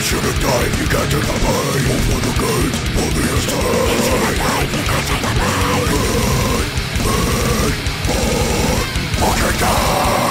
shouldn't die if you can't take the pain. Open the gate, for the estate. You shouldn't die if you can't take the pain. Burn, burn, burn, fucking die.